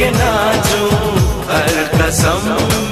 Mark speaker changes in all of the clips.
Speaker 1: के नाचूं हर कसम।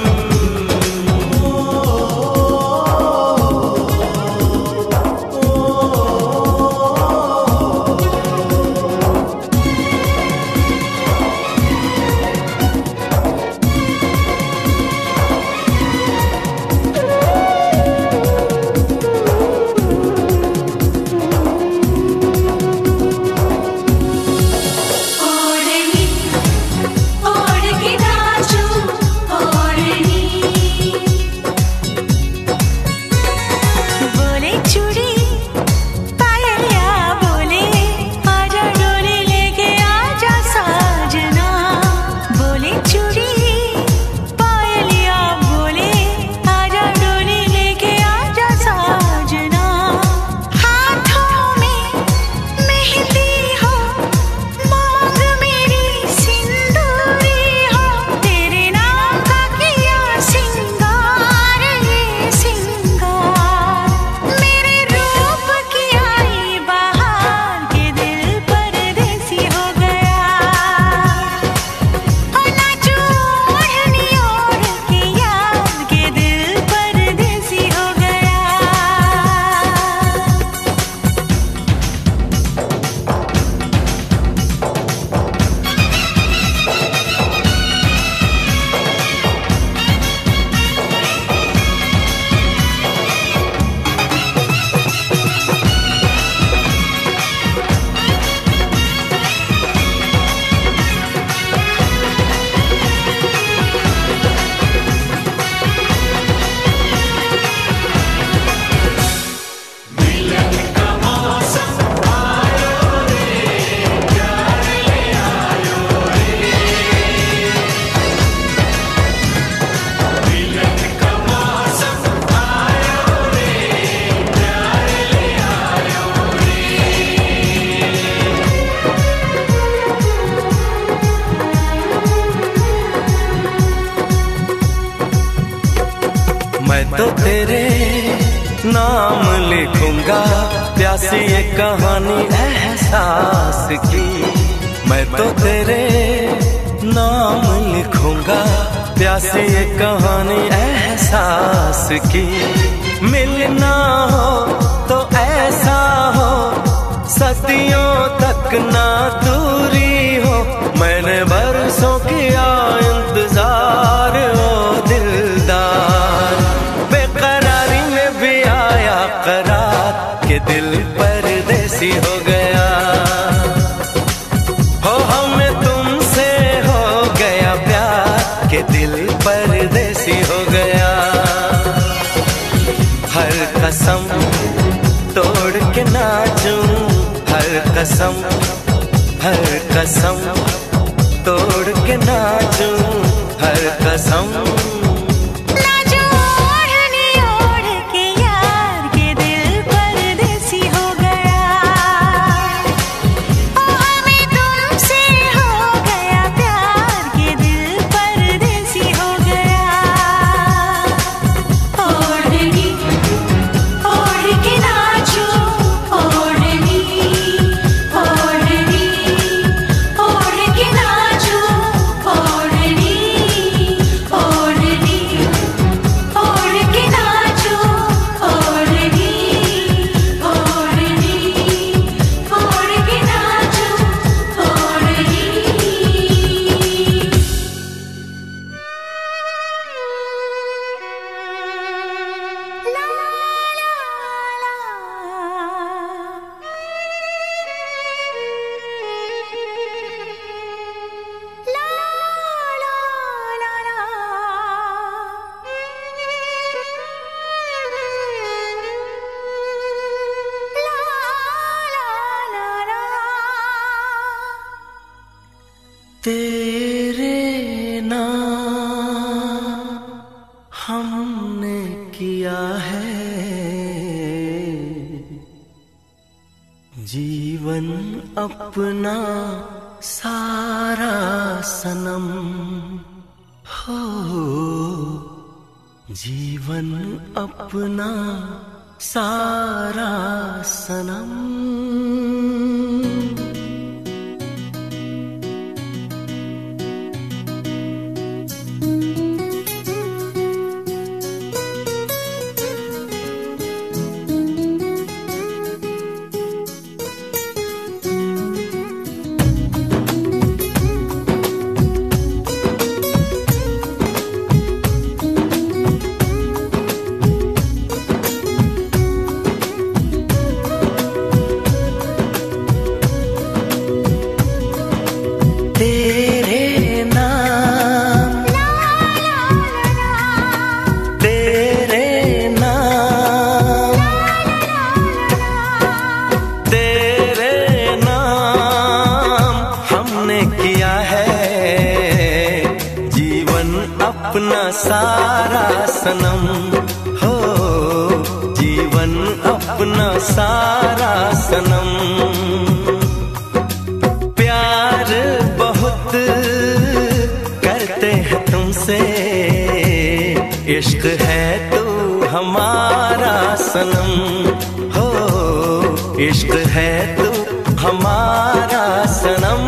Speaker 1: मैं तो तेरे नाम लिखूंगा प्यासी ये कहानी एहसास की। मैं तो तेरे नाम लिखूंगा प्यासी ये कहानी एहसास की। मिलना हो तो ऐसा हो सदियों तक ना दूरी हो। मैंने बरसों किया इंतजार ओ दिलदार। बेकरारी में भी आया करार के दिल परदेसी हो गया। हो हमें तुमसे हो गया प्यार के दिल परदेसी हो गया। हर कसम तोड़ के नाचूं हर कसम तोड़ के नाचूं हर कसम। तेरे नाम हमने किया है जीवन अपना सारा सनम हो। जीवन अपना सारा। मेरा सनम। है जीवन अपना सारा सनम, हो जीवन अपना सारा सनम। प्यार बहुत करते हैं तुमसे, इश्क है तू हमारा सनम, हो इश्क है तू हमारा सनम।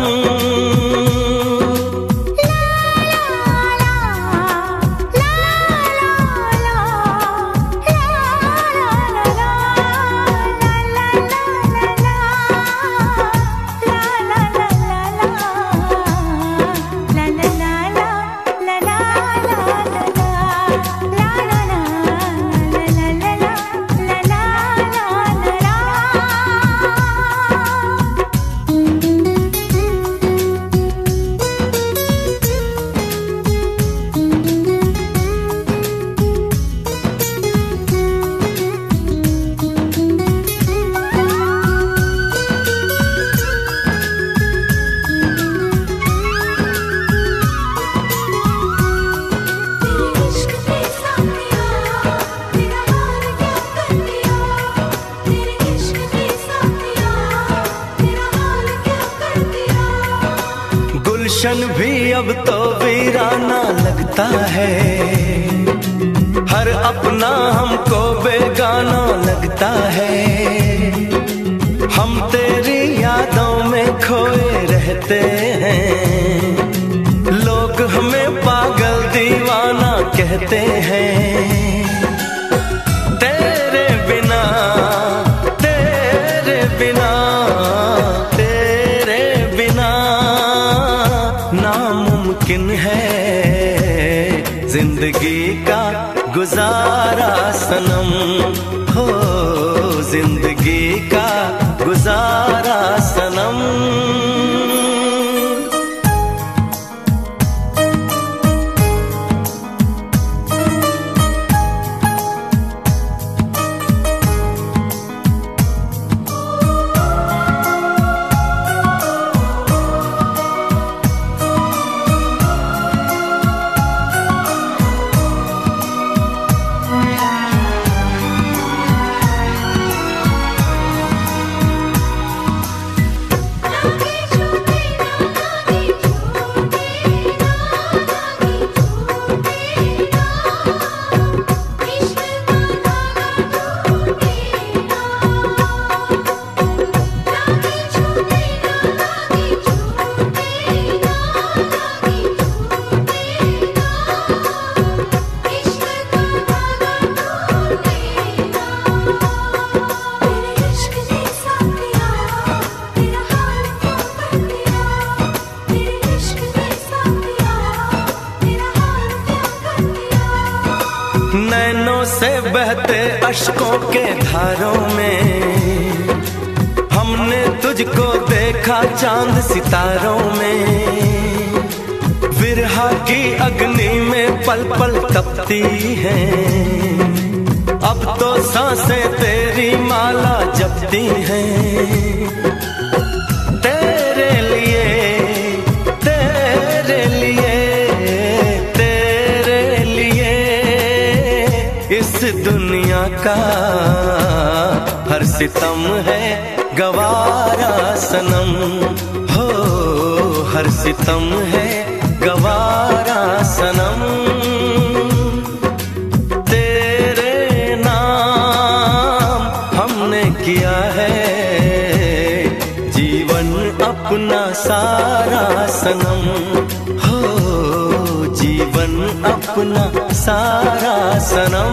Speaker 1: गुलशन भी अब तो वीराना लगता है, हर अपना हमको बेगाना लगता है। हम तेरी यादों में खोए रहते हैं, लोग हमें पागल दीवाना कहते हैं। तेरे बिना तेरे बिना तेरे बिना नामुमकिन है जिंदगी का गुजारा सनम, हो जिंदगी का गुजारा सनम। नैनों से बहते अश्कों के धारों में हमने तुझको देखा चांद सितारों में। विरहा की अग्नि में पल पल तपती हैं, अब तो सांसें तेरी माला जपती हैं। तेरे लिए तेरे लिए तेरे लिए इस दुनिया का हर सितम है गवारा सनम, हो हर सितम है गवारा सनम। तेरे नाम हमने किया है जीवन अपना सारा सनम, हो जीवन अपना सारा सनम।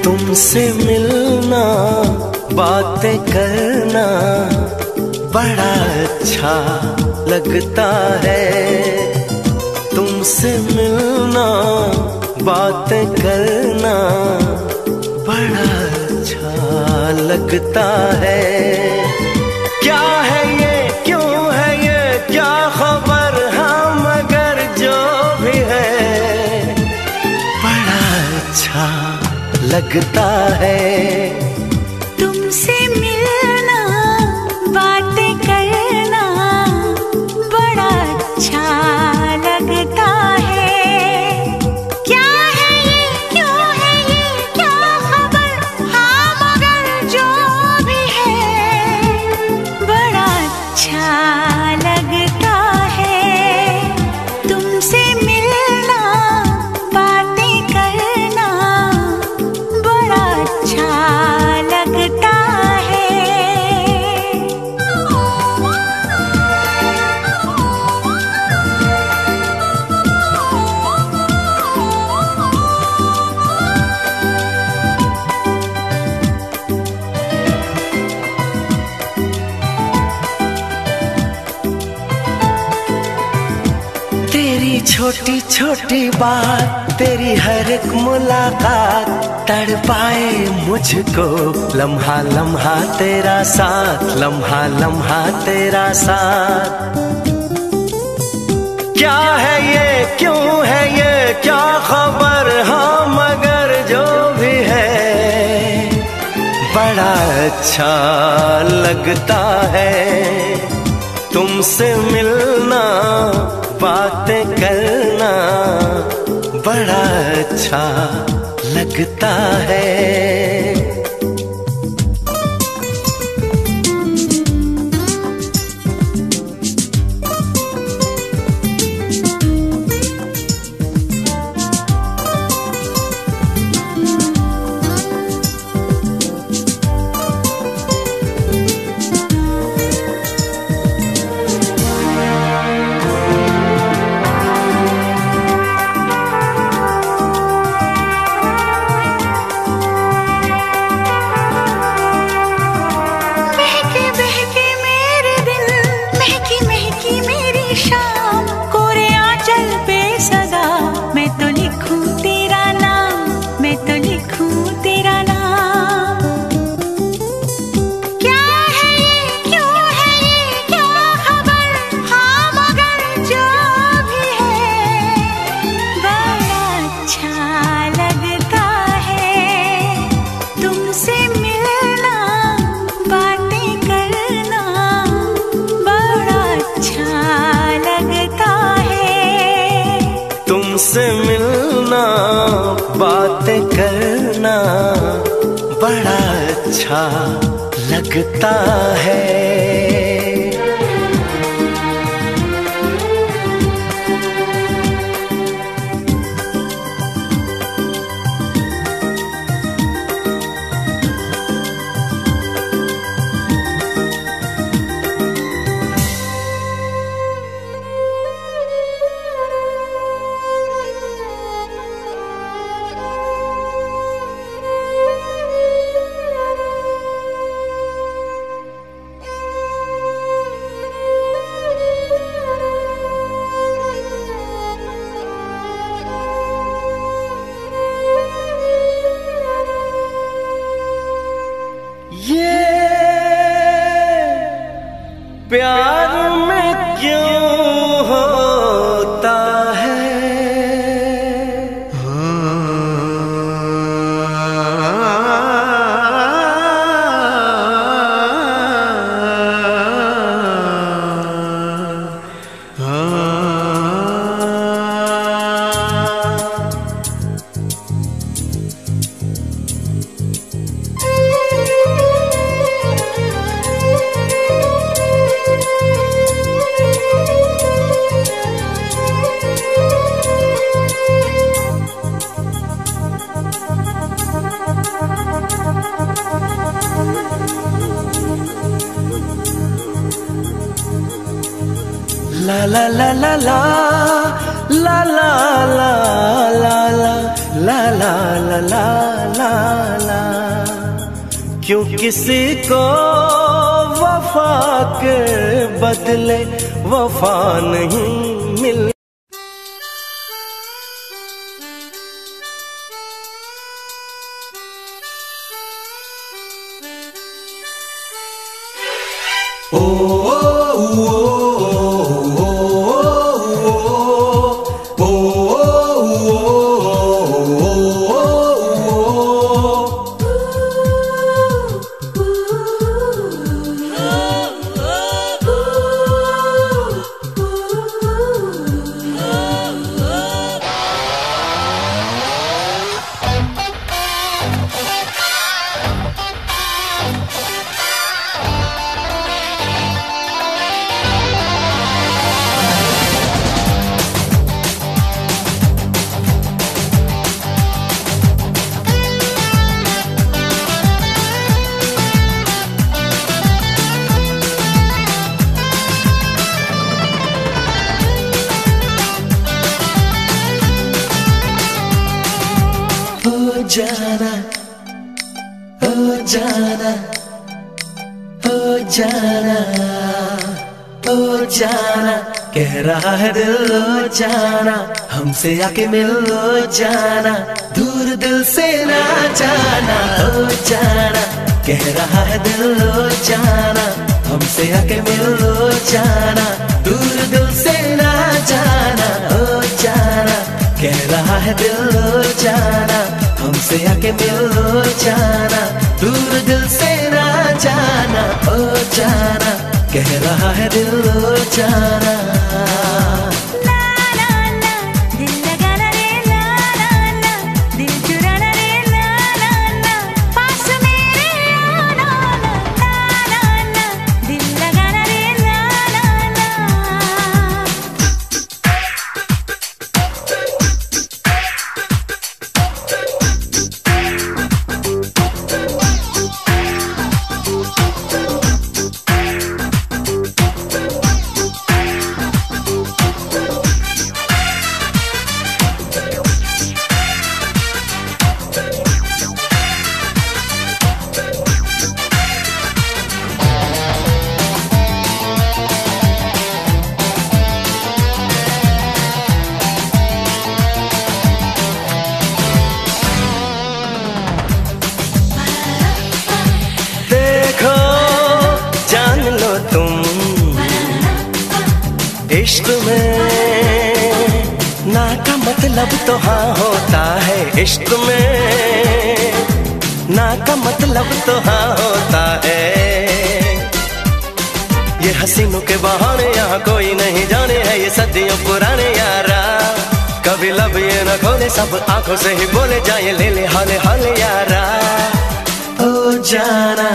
Speaker 1: तुमसे मिलना, बातें करना बड़ा अच्छा लगता है। तुमसे मिलना, बातें करना बड़ा अच्छा लगता है। क्या है ये, क्यों है ये, क्या खबर, हाँ मगर जो भी है बड़ा अच्छा लगता है।
Speaker 2: तुमसे मिलना, बातें करना बड़ा अच्छा लगता है। क्या है ये, क्यों है ये, क्या खबर, हाँ मगर जो भी है बड़ा अच्छा लगता है। तुमसे मिलना, बातें करना बड़ा अच्छा लगता है।
Speaker 1: तेरी छोटी छोटी बात, तेरी हर एक मुलाकात तड़पाए मुझको। लम्हा लम्हा तेरा साथ, लम्हा लम्हा तेरा साथ। क्या है ये, क्यों है ये, क्या खबर, हाँ मगर जो भी है बड़ा अच्छा लगता है। तुमसे मिलना, बातें करना बड़ा अच्छा लगता है। तुमसे मिलना, बातें करना बड़ा अच्छा लगता है। प्यार में क्यों होता है La la la la la la la la la la la la la la क्यों किसी को वफा के बदले वफा नहीं मिल। ओ जाना, ओ जाना, ओ जाना, ओ जाना, कह रहा है दिल ओ जाना, हमसे आके मिल ओ जाना, दूर दिल से ना जाना। ओ जाना, कह रहा है दिल ओ जाना, हमसे आके मिल ओ जाना, दूर दिल से ना जाना। ओ जाना, कह रहा है दिल ओ जाना, हमसे आके मिल जाना, दूर दिल से ना जाना। ओ जाना, कह रहा है दिल जाना। इश्क में ना का मतलब तो हाँ होता है, इश्क में ना का मतलब तो हाँ होता है। ये हसीनों के बहाने यहाँ कोई नहीं जाने, है ये सदियों पुराने यारा। कभी लब ये न खोले, सब आंखों से ही बोले जाए, ले ले हाले हाले यारा। ओ जाना,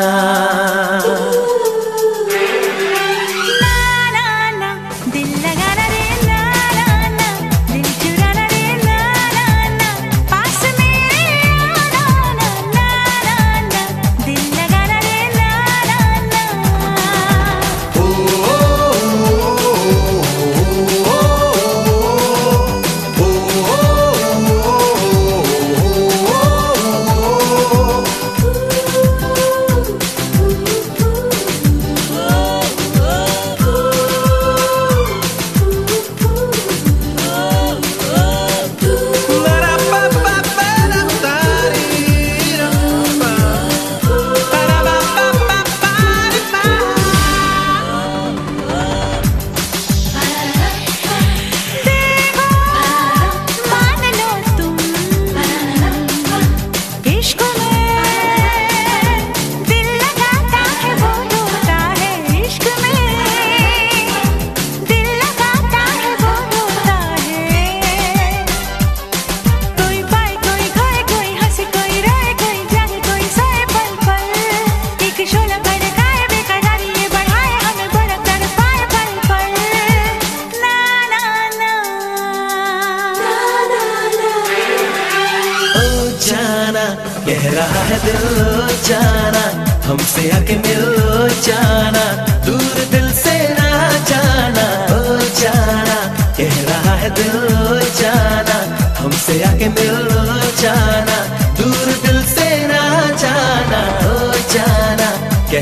Speaker 1: कह रहा है दिल जाना, हमसे आके मिल जाना, दूर दिल से ना जाना। ओ जाना, कह रहा है दिल जाना, हमसे आके मिल जाना, दूर दिल से ना जाना।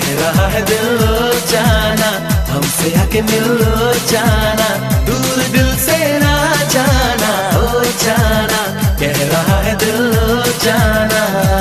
Speaker 1: कह रहा है दिल लो जाना, हमसे आके मिल लो जाना, दूर दिल से ना जाना, ओ जाना कह रहा है दिल लो जाना।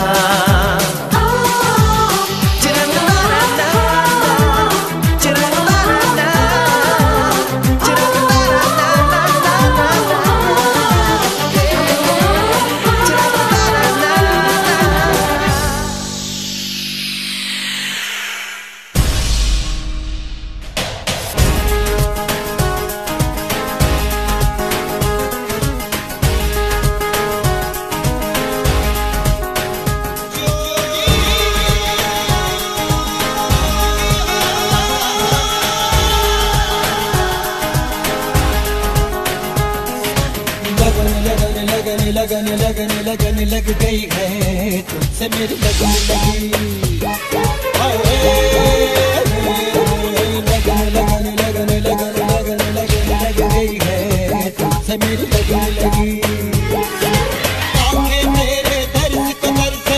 Speaker 3: लगन लग गई है तुमसे मेरी लगन लगी, लगन लग गई है तुमसे मेरी लगन लगी। आंखें मेरे दर्द को तरसे,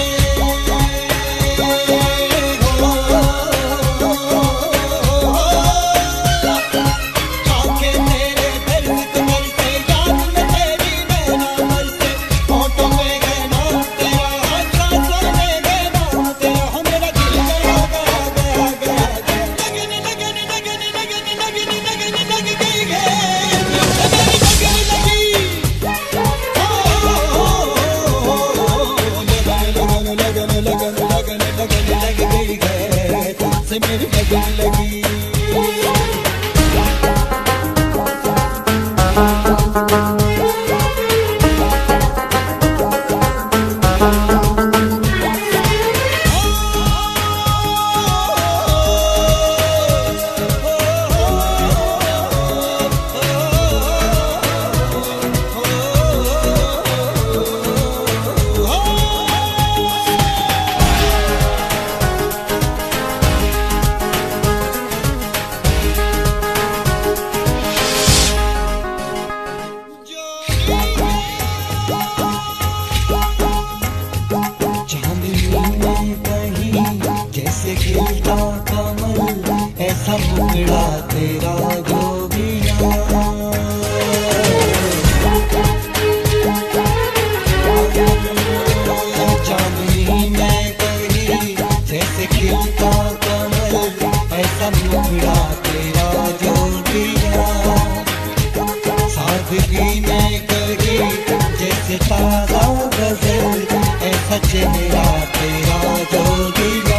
Speaker 3: आंखें मेरे दर्द को तरसे, याद में तेरी नैना बरसे, होठों में है नाम तेरा, सांसों में है नाम तेरा, हो मेरा दिल गया गया गया गया, लगन लग गई है तुमसे मेरी लगन लगी। जैसे खिलता कमल ऐसा मुखड़ा तेरा जोगिया, चांदनी में कहीं जैसे खिलता कमल ऐसा मुखड़ा तेरा जोगिया, सादगी में कहीं जैसे ताजा गजल ऐसा चेहरा तेरा जोगिया।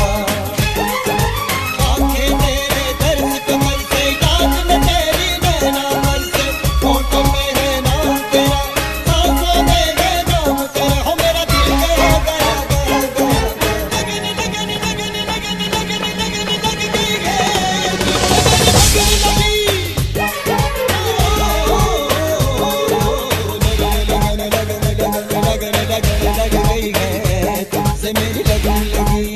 Speaker 3: आंखें मेरे दर्द को बरसे, याद में तेरी नैना बरसे, होठों में है नाम तेरा, सांसों में है नाम तेरा, हो मेरा दिल गया गया गया गया, लगन लग गई है तुमसे मेरी लगन लगी।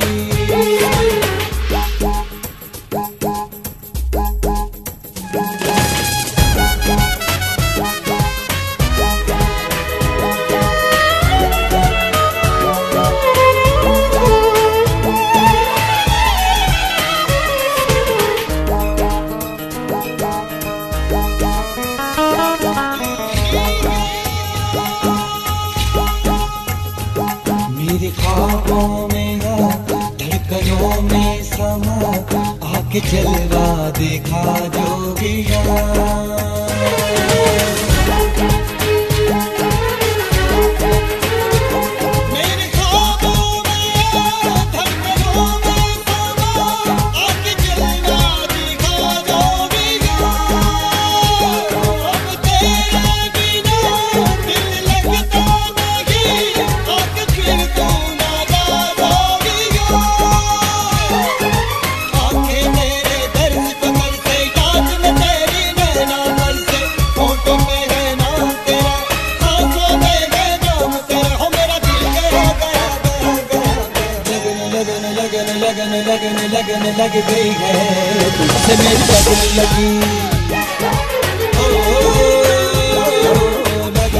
Speaker 3: मेरे ख्वाबों में धड़कनों में समा आके जलवा देखा जोगिया, मेरे ख्वाबों में धड़कनों में समा आके जलवा देखा जोगिया, अब तेरे बिना दिल लगता नहीं, आके फिर तू ना जोगिया। आंखें मेरे दर्द को बरसे, याद में तेरी नैना बरसे, होठों में है नाम तेरा, सांसों में है नाम तेरा, हो मेरा दिल गया गया गया गया, लगन लग गई है तुमसे मेरी लगन लगी,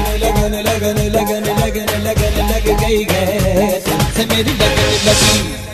Speaker 3: लगन लग गई है तुमसे मेरी लगन लगी।